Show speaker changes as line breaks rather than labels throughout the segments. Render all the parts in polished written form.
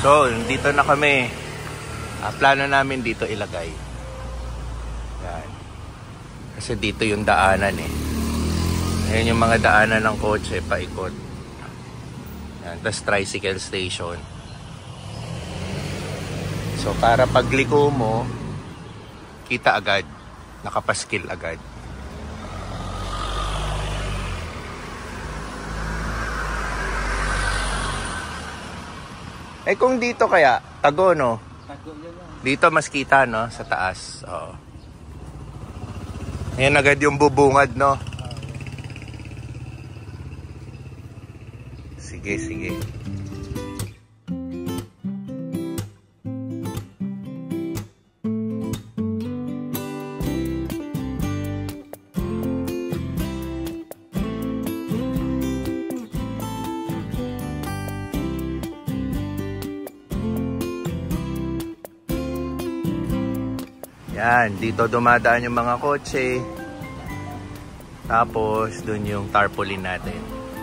So, dito na kami. Plano namin dito ilagay. Yan. Kasi dito yung daanan eh. Ayan yung mga daanan ng kotse, paikot. Yan. Tapos tricycle station. So, para pagliko mo, kita agad. Nakapaskil agad. Eh kung dito kaya, tago no? Tago yun lang. Dito mas kita no, sa taas. Oo. Ayan agad yung bubungad no? Sige, sige. Yan, dito dumadaan yung mga kotse. Tapos, dun yung tarpaulin natin.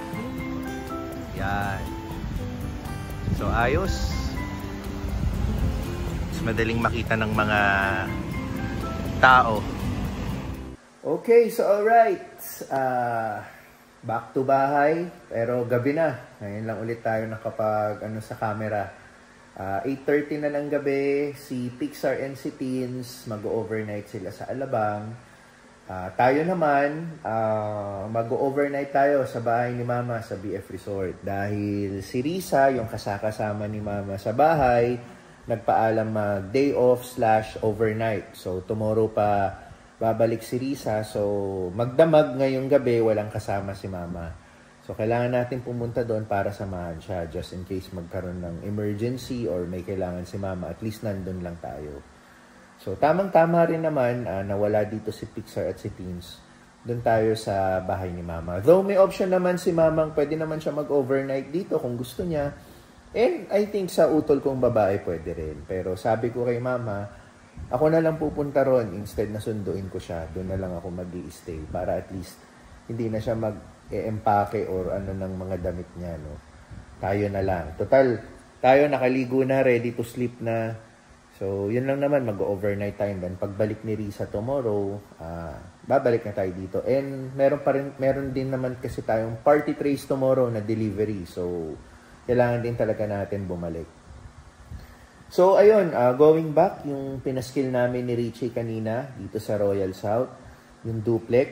Yan. So, ayos. Mas madaling makita ng mga tao. Okay, so alright. Back to bahay. Pero gabi na. Ngayon lang ulit tayo nakapag sa camera. 8:30 na ng gabi, si Pixar and si Teens mag-overnight sila sa Alabang. Tayo naman, mag-overnight tayo sa bahay ni Mama sa BF Resort. Dahil si Risa, yung kasama ni Mama sa bahay, nagpaalam mag-day off / overnight. So tomorrow pa babalik si Risa. So magdamag ngayong gabi, walang kasama si Mama. So, kailangan natin pumunta doon para samahan siya just in case magkaroon ng emergency or may kailangan si Mama. At least nandun lang tayo. So, tamang-tama rin naman na wala dito si Pixar at si Teens. Doon tayo sa bahay ni Mama. Though may option naman si Mamang, pwede naman siya mag-overnight dito kung gusto niya. And I think sa utol kong babae pwede rin. Pero sabi ko kay Mama, ako na lang pupunta ron instead na sunduin ko siya. Doon na lang ako mag-i-stay para at least hindi na siya empake or ng mga damit niya, no? Tayo na lang. Total, tayo nakaligo na, ready to sleep na. So, yun lang naman, mag-overnight time. Then, pagbalik ni Risa tomorrow, babalik na tayo dito. And, meron din naman kasi tayong party trays tomorrow na delivery. So, kailangan din talaga natin bumalik. So, ayun, going back, yung pinaskill namin ni Richie kanina, dito sa Royal South, yung duplex,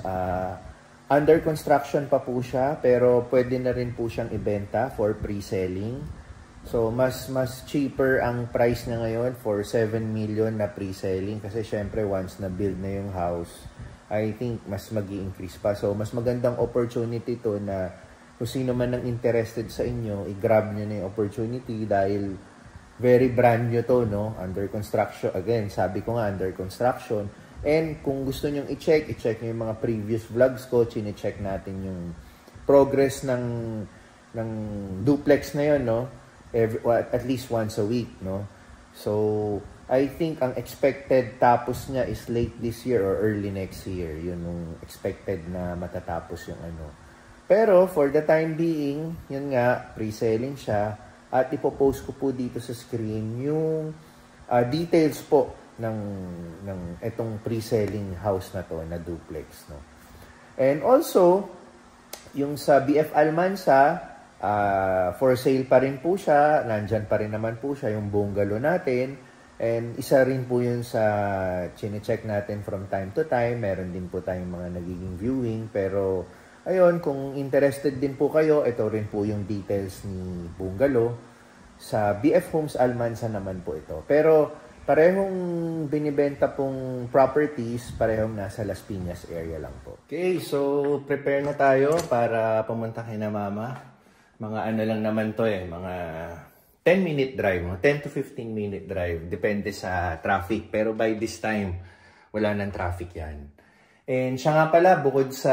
under construction pa po siya, pero pwede na rin po siyang ibenta for pre-selling. So, mas cheaper ang price na ngayon for 7 million na pre-selling. Kasi syempre, once na build na yung house, I think mas mag-i-increase pa. So, mas magandang opportunity to na kung sino man ang interested sa inyo, i-grab nyo na yung opportunity dahil very brand new to, no? Under construction. Again, sabi ko nga, under construction. And kung gusto nyong i-check nyo yung mga previous vlogs ko, chine-check natin yung progress ng duplex na yun, no? At least once a week, no? So, I think ang expected tapos niya is late this year or early next year. Yun yung expected na matatapos yung Pero for the time being, yun nga, pre-selling siya. At ipopost ko po dito sa screen yung details po ng itong pre-selling house na to na duplex, no. And also yung sa BF Almansa, for sale pa rin po siya, nandyan pa rin naman po siya yung bungalow natin, and isa rin po yun sa chine-check natin from time to time. Meron din po tayong mga nagiging viewing, pero ayun, kung interested din po kayo, ito rin po yung details ni bungalow. Sa BF Homes Almansa naman po ito, pero parehong binibenta pong properties, parehong nasa Las Piñas area lang po. Okay, so prepare na tayo para pumunta kay na Mama. Mga lang naman to mga 10-minute drive, 10 to 15-minute drive. Depende sa traffic, pero by this time, wala nang traffic yan. And siya nga pala, bukod sa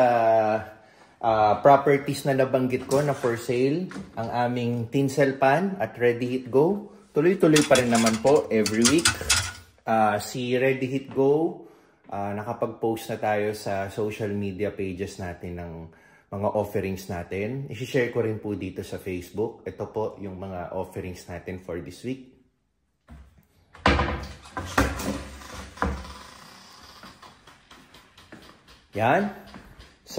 properties na nabanggit ko na for sale, ang aming tinsel pan at Ready Heat Go, tuloy-tuloy pa rin naman po every week. Si Ready Heat Go, nakapag-post na tayo sa social media pages natin ng mga offerings natin. I-share ko rin po dito sa Facebook. Ito po yung mga offerings natin for this week. Yan. So,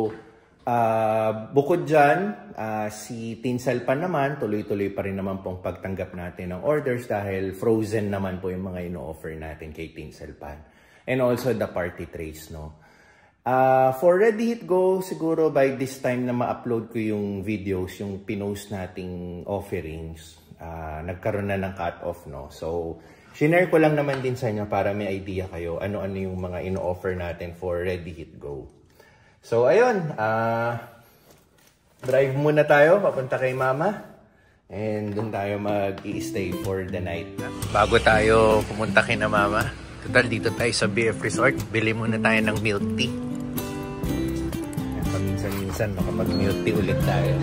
bukod dyan, si Tinsel pa naman, tuloy-tuloy pa rin naman pong pagtanggap natin ng orders dahil frozen naman po yung mga ino-offer natin kay Tinsel Pan. And also the party trays, no? For Ready Hit Go, siguro by this time na ma-upload ko yung videos, yung pinost nating offerings, nagkaroon na ng cut-off, no? So, shinare ko lang naman din sa inyo para may idea kayo ano-ano yung mga ino-offer natin for Ready Hit Go. So, ayun. Drive muna tayo, papunta kay Mama. And doon tayo mag-i-stay for the night. Bago tayo pumunta kay na Mama, total dito tayo sa BF Resort. Bili muna tayo ng milk tea. Paminsan-minsan makapag-milk tea ulit tayo.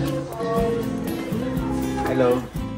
Hello.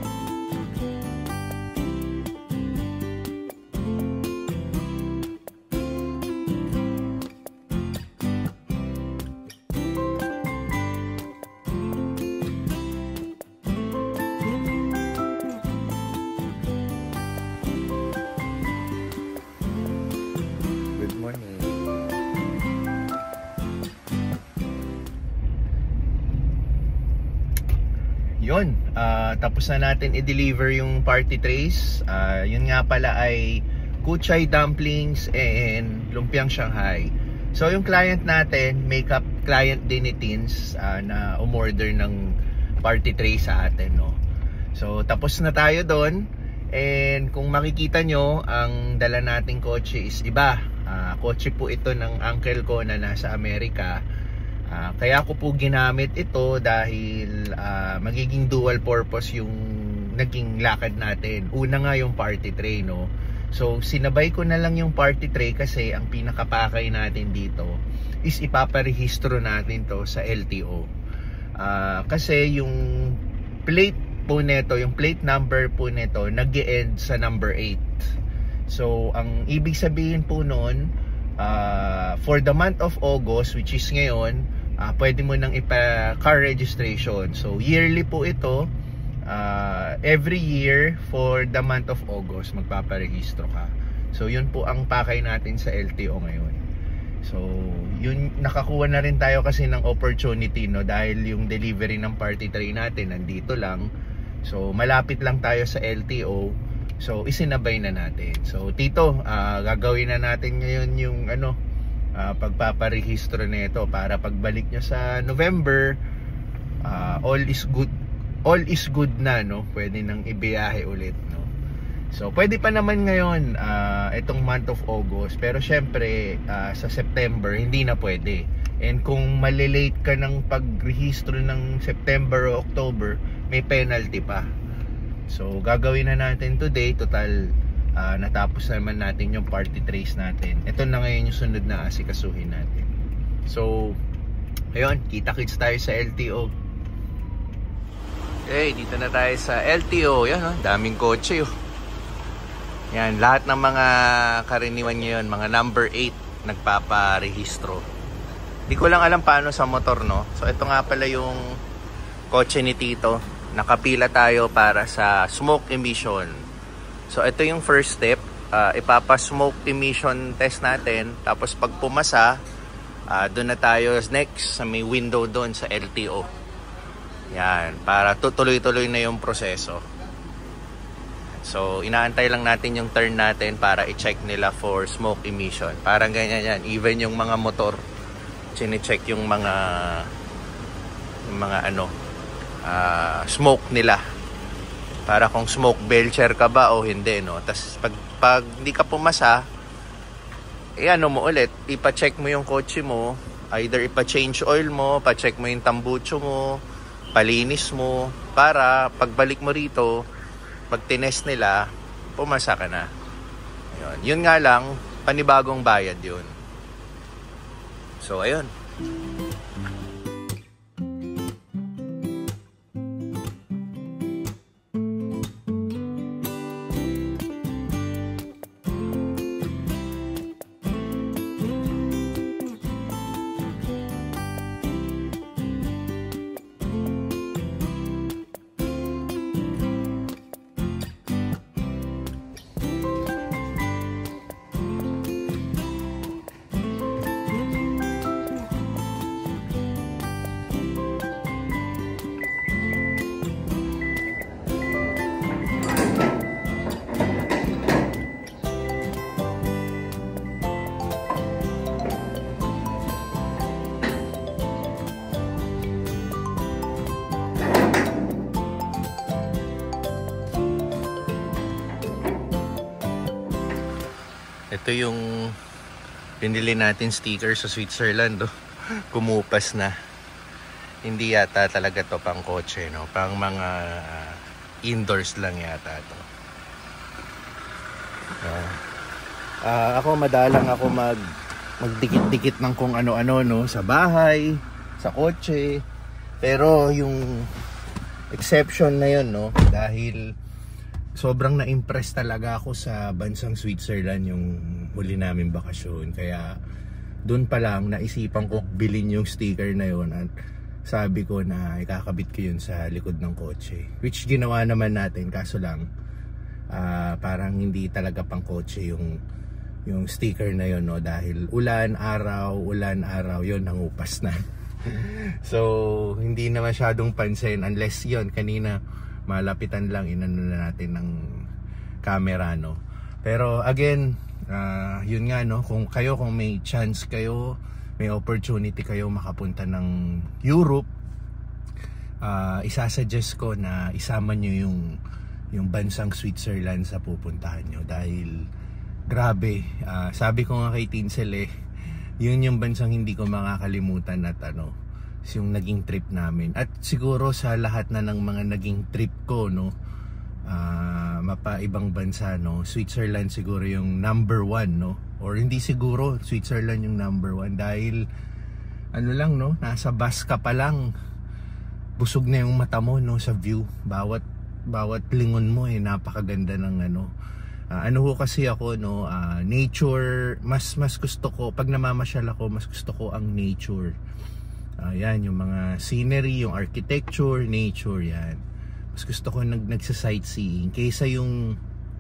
Yun, tapos na natin i-deliver yung party trays. Yun nga pala ay kuchay dumplings and lumpiang Shanghai. So yung client natin, makeup client din ni Teens, na umorder ng party tray sa atin, no? So tapos na tayo doon. And kung makikita nyo, ang dala nating kotse is iba. Kotse po ito ng uncle ko na nasa Amerika. Kaya ko po ginamit ito dahil magiging dual purpose yung naging lakad natin. Una nga yung party tray, no? So sinabay ko na lang yung party tray kasi ang pinakapakay natin dito is ipaparehistro natin to sa LTO. Kasi yung plate po nito, yung plate number po nito nag-e-end sa number 8. So ang ibig sabihin po nun, for the month of August, which is ngayon, pwede mo nang ipa-car registration. So yearly po ito, every year for the month of August magpaparehistro ka. So yun po ang pakay natin sa LTO ngayon. So yun, nakakuha na rin tayo kasi ng opportunity, no, dahil yung delivery ng party tray natin nandito lang. So malapit lang tayo sa LTO. So isinabay na natin. So Tito, gagawin na natin ngayon yung pagpaparehistro nito para pagbalik nyo sa November, all is good na, no? Pwede nang ibiyahe ulit, no? So pwede pa naman ngayon itong month of August, pero syempre sa September hindi na pwede. And kung malilate ka ng pagrehistro ng September o October, may penalty pa. So gagawin na natin today. Total natapos naman natin yung party trays natin. Ito na ngayon yung sunod na asikasuhin natin. So ayun, kita-kits tayo sa LTO. Okay, dito na tayo sa LTO. Yan, daming kotse. Yan, lahat ng mga karaniwan ngayon, mga number 8 nagpaparehistro. Di ko lang alam paano sa motor, no? So ito nga pala yung kotse ni Tito. Nakapila tayo para sa smoke emission. So ito yung first step, ipapa-smoke emission test natin. Tapos pag pumasa, doon na tayo next sa may window doon sa LTO. Yan, para tuloy-tuloy na yung proseso. So inaantay lang natin yung turn natin para i-check nila for smoke emission. Parang ganyan yan, even yung mga motor, chine-check yung mga smoke nila. Para kung smoke belcher ka ba o hindi, no? Tapos pag hindi ka pumasa, mo ulit, ipa-check mo yung kotse mo, either ipa-change oil mo, pa-check mo yung tambucho mo, palinis mo, para pagbalik mo rito, pag tinest nila, pumasa ka na. Yun nga lang, panibagong bayad yun. So ayun. Ito yung pinili natin sticker sa Switzerland. Oh. Kumupas na. Hindi yata talaga to pang kotse, no? Pang mga indoors lang yata to. Ako madalang ako magdikit-dikit ng kung ano-ano, no, sa bahay, sa kotse. Pero yung exception na yun, no, dahil sobrang na-impress talaga ako sa bansang Switzerland yung huli namin bakasyon. Kaya doon pa lang naisipan ko bilhin yung sticker na yun at sabi ko na ikakabit ko yun sa likod ng kotse. Which ginawa naman natin, kaso lang parang hindi talaga pang kotse yung sticker na yun, no, dahil ulan, araw, yun, nangupas na. So hindi na masyadong pansin unless yun kanina malapitan lang, inano na natin ng camera, no. Pero again, yun nga, no, kung may chance kayo, may opportunity kayo makapunta ng Europe, isasuggest ko na isama nyo yung bansang Switzerland sa pupuntahan nyo. Dahil grabe, sabi ko nga kay Tinsel, yun yung bansang hindi ko makakalimutan at yung naging trip namin. At siguro sa lahat na ng mga naging trip ko, no, mapa-ibang bansa, no, Switzerland siguro yung number 1, no. Or hindi siguro, Switzerland yung number 1 dahil lang, no, nasa bus ka pa lang, busog na yung mata mo, no, sa view. Bawat lingon mo napakaganda ng ho kasi ako, no, nature, mas gusto ko pag namamasyal ako, mas gusto ko ang nature. Yan, yung mga scenery, yung architecture, nature, yan. Mas gusto ko nagsa-sightseeing kaysa yung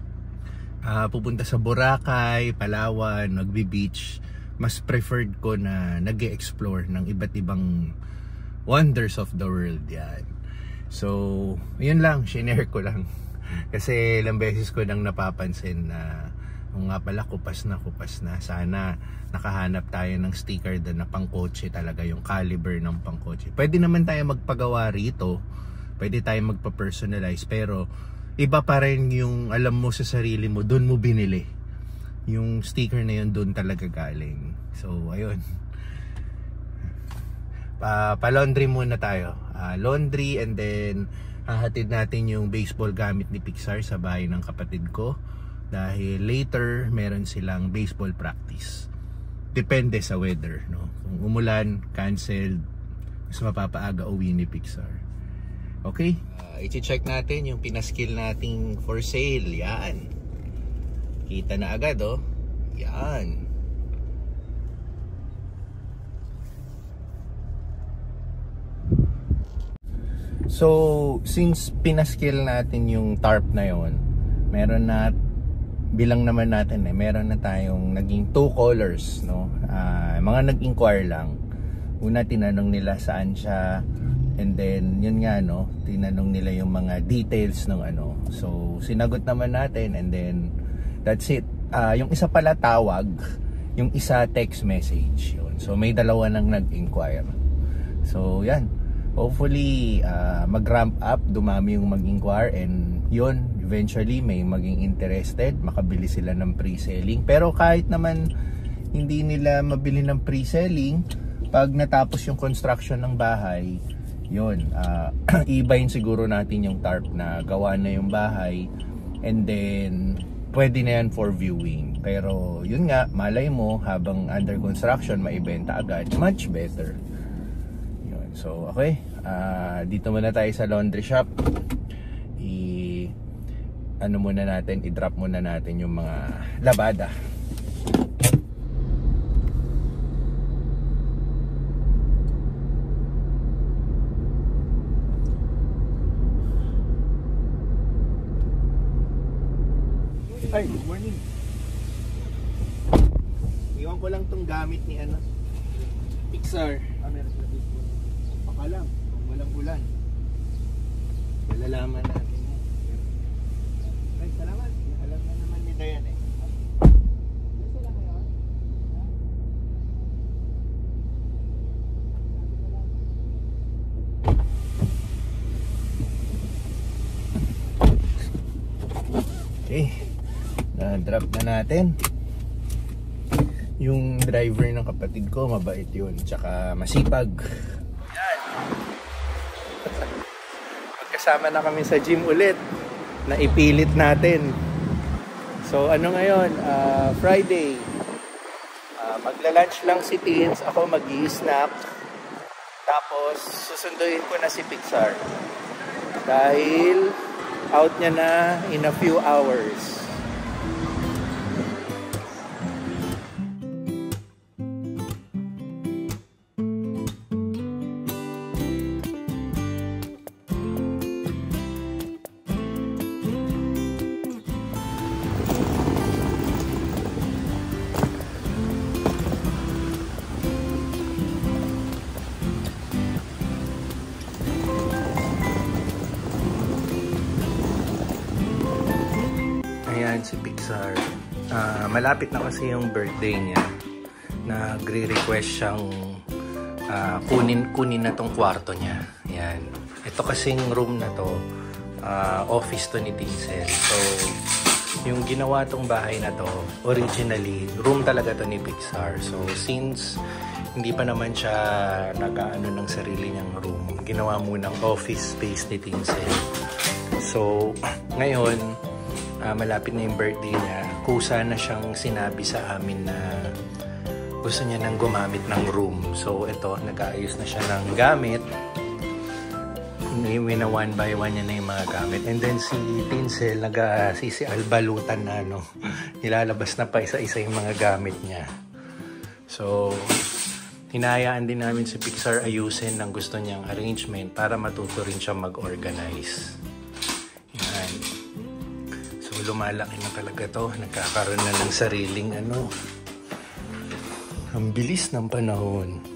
pupunta sa Boracay, Palawan, nagbi-beach. Mas preferred ko na nag-e-explore ng iba't ibang wonders of the world, yan. So, yun lang, shinare ko lang. Kasi ilang beses ko nang napapansin na nga pala, kupas na. Sana nakahanap tayo ng sticker doon na pangkotse talaga, yung caliber ng pangkotse. Pwede naman tayo magpagawa rito, pwede tayo magpa-personalize, pero iba pa rin yung alam mo sa sarili mo, doon mo binili. Yung sticker na yun, doon talaga galing. So, ayun. Pa-laundry muna tayo. Laundry, and then hahatid natin yung baseball gamit ni Pixar sa bahay ng kapatid ko. Dahil later, meron silang baseball practice. Depende sa weather, no? Kung umulan, canceled, mas mapapaaga uwi ni Pixar. Okay? I-check natin yung pinaskill nating for sale. Yan. Kita na agad, oh. Yan. So, since pinaskill natin yung tarp na yon, meron na, bilang naman natin meron na tayong naging 2 colors, no? Mga nag-inquire lang. Una, tinanong nila saan siya, and then yun nga, no, tinanong nila yung mga details ng So sinagot naman natin, and then that's it. Yung isa pala tawag, yung isa text message yun. So may dalawa nang nag-inquire. So yan, hopefully mag-ramp up, dumami yung mag-inquire, and yun, eventually may maging interested, makabili sila ng pre-selling. Pero kahit naman hindi nila mabili ng pre-selling, pag natapos yung construction ng bahay, yun, ibayin siguro natin yung tarp na gawa na yung bahay, and then pwede na yan for viewing. Pero yun nga, malay mo habang under construction maibenta agad, much better. Yun. So okay, dito muna tayo sa laundry shop. I-drop muna natin yung mga labada. Ay, good morning. Iwan ko lang tong gamit ni Pixar. Meron sila baseball. Baka lang, kung walang ulan. Malalaman natin. Ay, salamat. Alam na naman ni Dayan Okay. Drop na natin. Yung driver ng kapatid ko, mabait yun. Tsaka masipag. Yan. Magkasama na kami sa gym ulit. Na ipilit natin. So ano ngayon? Friday. Magla-lunch lang si Teens. Ako mag-i-snack. Tapos susunduin ko na si Pixar. Dahil out niya na in a few hours. Si Pixar. Malapit na kasi yung birthday niya. Nagre-request siyang kunin na tong kwarto niya. Yan. Ito kasing room na to, office to ni Tinsel. So, yung ginawa tong bahay na to, originally, room talaga to ni Pixar. So, since hindi pa naman siya nag-aano ng sarili niyang room, ginawa munang office space ni Tinsel. So, ngayon, malapit na yung birthday niya, kusa na siyang sinabi sa amin na gusto niya nang gumamit ng room. So ito, nag-aayos na siya ng gamit. Wina one by one niya na yung mga gamit. And then si Tinsel, nag-sisialbalutan na, no? Nilalabas na pa isa-isa yung mga gamit niya. So, hinayaan din namin si Pixar ayusin ng gusto niyang arrangement para matuto rin siya mag-organize. Yan. Lumalaki na talaga to, nagkakaroon na ng sariling ano. Ang bilis ng panahon.